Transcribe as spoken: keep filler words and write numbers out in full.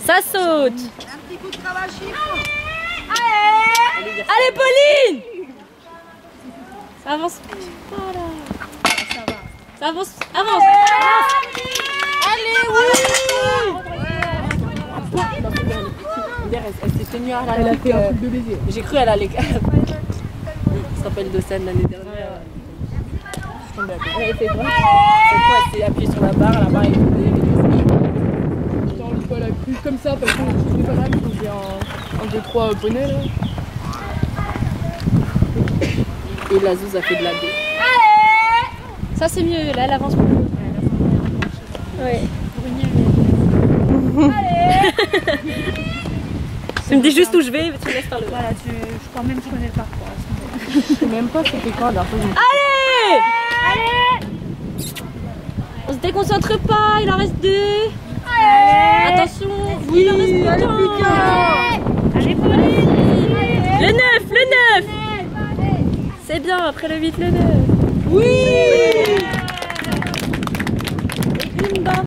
Ça saute. Un petit coup de cravache. Allez, allez Pauline. Ça avance. Voilà. Ça avance. Avance. Allez, oui. Elle s'est tenue à la Elle a fait un truc de baiser. J'ai cru elle allait. On se rappelle de scène l'année dernière. Je tombais à côté. Elle fait quoi? Cette fois elle s'est appuyée sur la barre, la barre est tombée. Attends, une fois elle a cru comme ça parce que je sais pas mal, j'ai un deux trois poneys là. Et la Zouz a fait de la baie. Ça c'est mieux, là elle avance plus. Ouais. Tu me dis juste où je vais, tu me laisses parler. Voilà, tu, je crois même que je connais le parcours. Je sais même pas c'était quoi la dernière fois. Allez. Allez. On se déconcentre pas, il en reste deux. Allez. Attention. Oui, il en reste plus qu'un. Allez, Pauline. Le neuf, le neuf. C'est bien, après le huit, le neuf.